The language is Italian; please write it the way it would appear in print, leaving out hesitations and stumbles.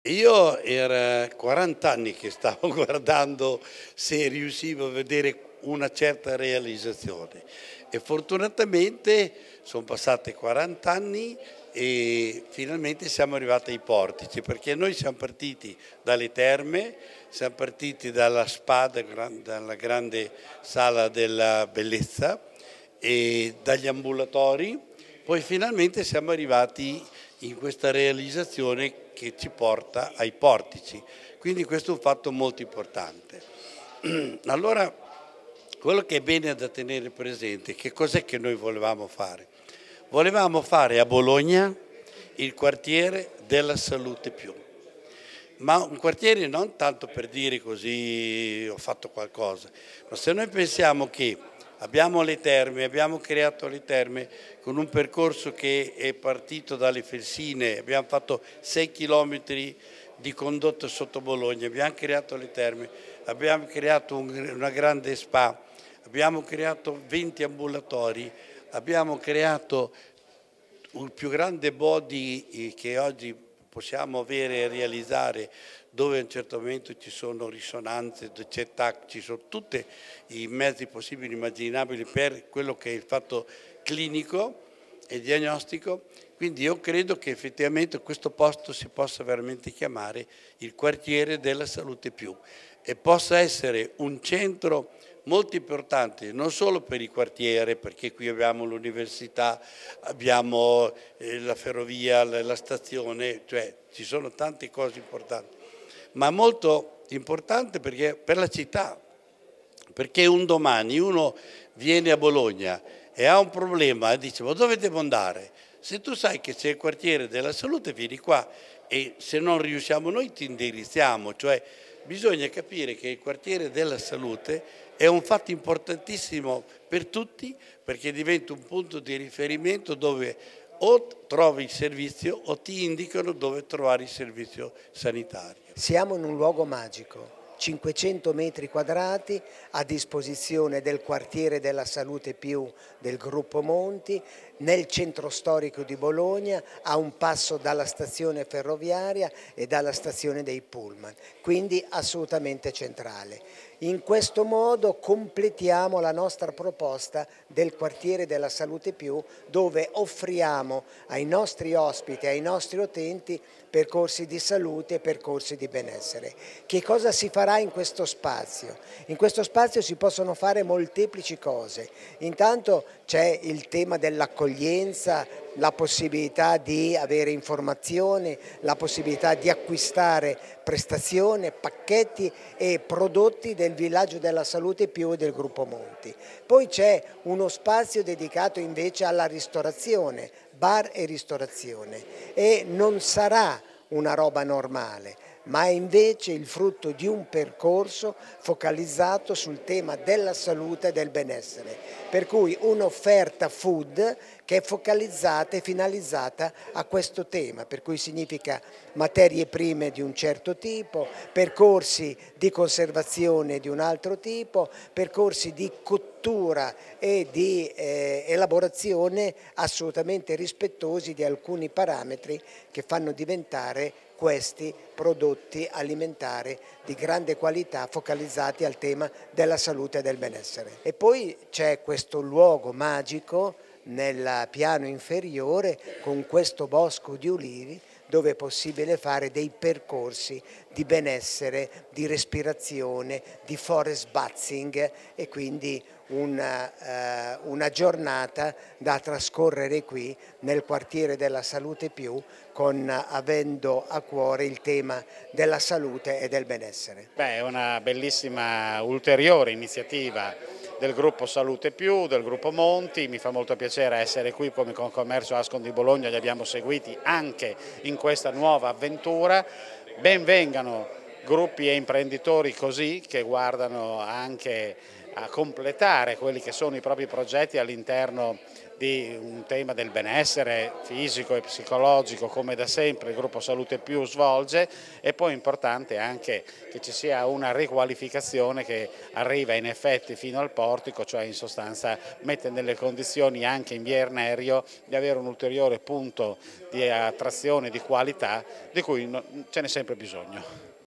Io era 40 anni che stavo guardando se riuscivo a vedere una certa realizzazione e fortunatamente sono passati 40 anni e finalmente siamo arrivati ai portici, perché noi siamo partiti dalle terme, siamo partiti dalla spa, dalla grande sala della bellezza e dagli ambulatori, poi finalmente siamo arrivati in questa realizzazione che ci porta ai portici. Quindi questo è un fatto molto importante. Allora, quello che è bene da tenere presente, che cos'è che noi volevamo fare? Volevamo fare a Bologna il quartiere della salute più, ma un quartiere non tanto per dire così ho fatto qualcosa, ma se noi pensiamo che abbiamo le terme, abbiamo creato le terme con un percorso che è partito dalle Felsine, abbiamo fatto 6 chilometri di condotto sotto Bologna, abbiamo creato le terme, abbiamo creato una grande spa, abbiamo creato 20 ambulatori, abbiamo creato il più grande body che oggi possiamo avere e realizzare, dove a un certo momento ci sono risonanze, c'è TAC, ci sono tutti i mezzi possibili e immaginabili per quello che è il fatto clinico e diagnostico. Quindi io credo che effettivamente questo posto si possa veramente chiamare il quartiere della salute più e possa essere un centro molto importante, non solo per il quartiere, perché qui abbiamo l'università, abbiamo la ferrovia, la stazione, cioè ci sono tante cose importanti, ma molto importante perché per la città, perché un domani uno viene a Bologna e ha un problema e dice ma dove devo andare? Se tu sai che c'è il quartiere della salute vieni qua e se non riusciamo noi ti indirizziamo, cioè bisogna capire che il quartiere della salute è un fatto importantissimo per tutti perché diventa un punto di riferimento dove o trovi il servizio o ti indicano dove trovare il servizio sanitario. Siamo in un luogo magico. 500 metri quadrati a disposizione del quartiere della salute più del Gruppo Monti, nel centro storico di Bologna, a un passo dalla stazione ferroviaria e dalla stazione dei Pullman, quindi assolutamente centrale. In questo modo completiamo la nostra proposta del quartiere della salute più, dove offriamo ai nostri ospiti, ai nostri utenti, percorsi di salute e percorsi di benessere. Che cosa si farà in questo spazio? In questo spazio si possono fare molteplici cose. Intanto c'è il tema dell'accoglienza, la possibilità di avere informazioni, la possibilità di acquistare prestazioni, pacchetti e prodotti del Villaggio della Salute più del Gruppo Monti. Poi c'è uno spazio dedicato invece alla ristorazione, bar e ristorazione, e non sarà una roba normale, ma è invece il frutto di un percorso focalizzato sul tema della salute e del benessere, per cui un'offerta food che è focalizzata e finalizzata a questo tema, per cui significa materie prime di un certo tipo, percorsi di conservazione di un altro tipo, percorsi di cottura e di elaborazione assolutamente rispettosi di alcuni parametri che fanno diventare questi prodotti alimentari di grande qualità focalizzati al tema della salute e del benessere. E poi c'è questo luogo magico nel piano inferiore con questo bosco di ulivi dove è possibile fare dei percorsi di benessere, di respirazione, di forest bathing e quindi una giornata da trascorrere qui nel quartiere della salute più avendo a cuore il tema della salute e del benessere. Beh, è una bellissima ulteriore iniziativa del gruppo Salute Più, del gruppo Monti, mi fa molto piacere essere qui come Confcommercio Ascon di Bologna, li abbiamo seguiti anche in questa nuova avventura, ben vengano gruppi e imprenditori così che guardano anche a completare quelli che sono i propri progetti all'interno di un tema del benessere fisico e psicologico, come da sempre il gruppo Salute Più svolge, e poi è importante anche che ci sia una riqualificazione che arriva in effetti fino al portico, cioè in sostanza mette nelle condizioni anche in via Ernerio di avere un ulteriore punto di attrazione di qualità di cui ce n'è sempre bisogno.